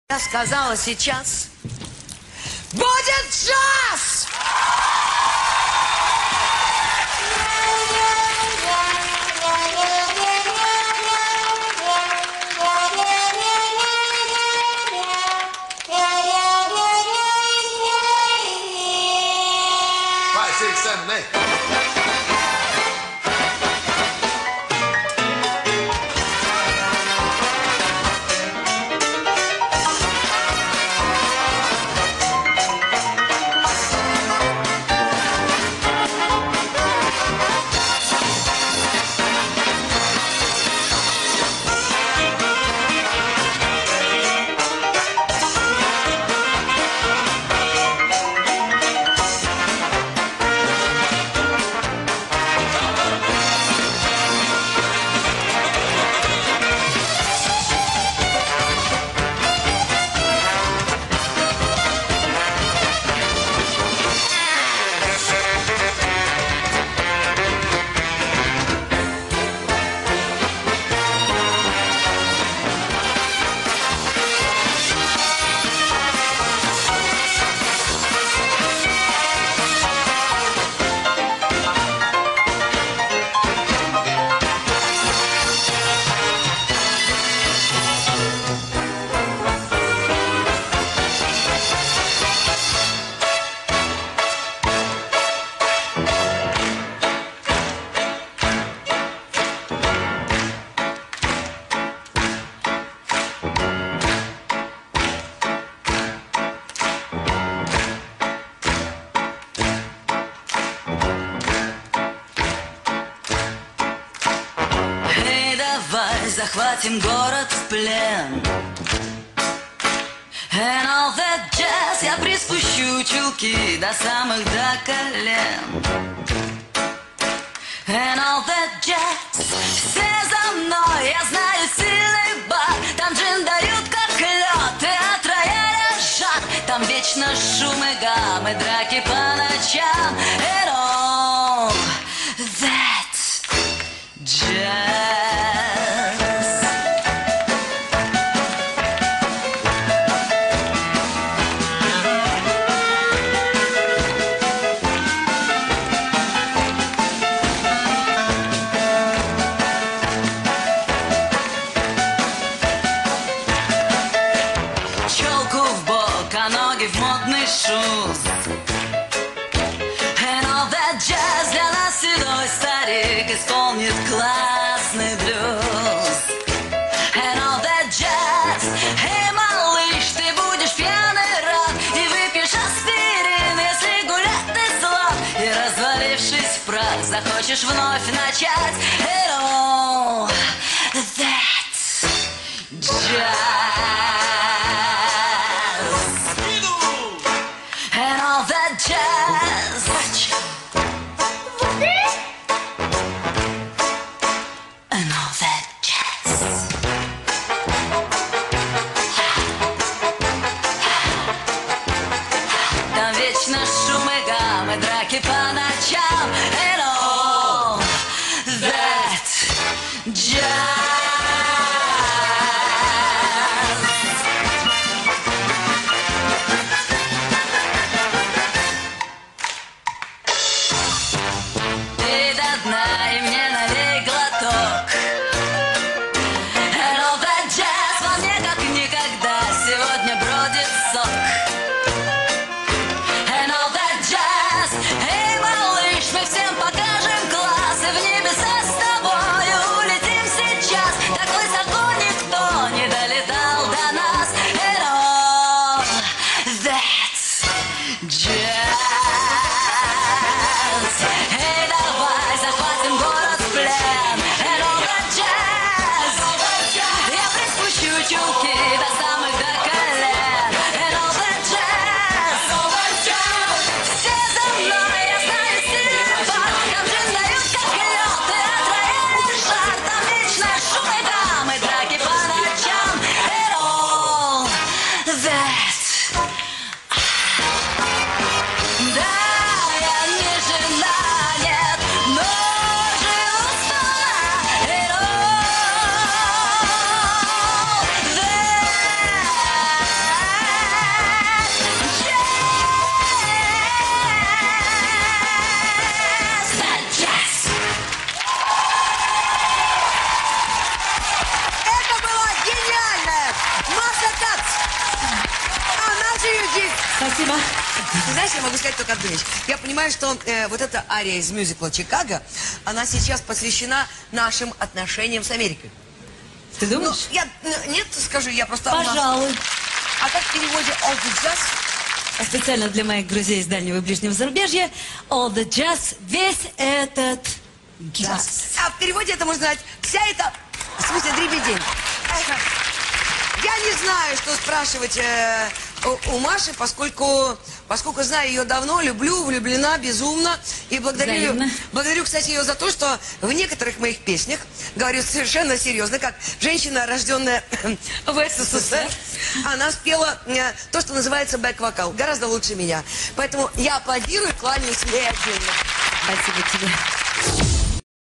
Я сказала сейчас, будет джаз! Five, six, seven, eight. Захватим город в плен. And all that jazz, я приспущу чулки до самых до колен. And all that jazz, все за мной, я знаю сильный бар. Там джин дают как лед, и от рояля жар. Там вечно шум и гам, и драки по ночам. And all that jazz. Shoes. And all that jazz для нас седой старик исполнит классный блюз. And all that jazz, эй, малыш, ты будешь пьяный рад и выпьешь аспирин, если гулять ты слаб. И развалившись в прах, захочешь вновь начать. And all that jazz. Jazz. And all that jazz. Там вечно шум и гам, и драки по ночам. And all that jazz. И мне налей глоток. And all that jazz во мне как никогда сегодня бродит сок. And all that jazz, эй, малыш, мы всем покажем класс, и в небеса с тобою улетим сейчас. Так высоко никто не долетал до нас. And all that jazz. Чулки до самых до колен. And all that jazz, все за мной, я знаю сильный бар. Там джин дают как лед, и от рояля жар. Там вечно шум и гам, и драки по ночам. And all that. Да, я не жена, нет, но живу сама. And all that. Спасибо. Ты знаешь, я могу сказать только одну вещь. Я понимаю, что вот эта ария из мюзикла «Чикаго», она сейчас посвящена нашим отношениям с Америкой. Ты думаешь? Нет, скажи, я просто... Пожалуй. А как в переводе «All the Jazz»? Специально для моих друзей из дальнего и ближнего зарубежья. All the jazz, весь этот джаз. А в переводе это можно сказать «вся эта...» В смысле, дребедень. Я не знаю, что спрашивать у Маши, поскольку знаю ее давно, люблю, влюблена безумно. И благодарю, кстати, ее за то, что в некоторых моих песнях, говорю совершенно серьезно, как женщина, рожденная в СССР, она спела то, что называется бэк-вокал, гораздо лучше меня. Поэтому я аплодирую, кланяюсь ей отдельно. Спасибо тебе.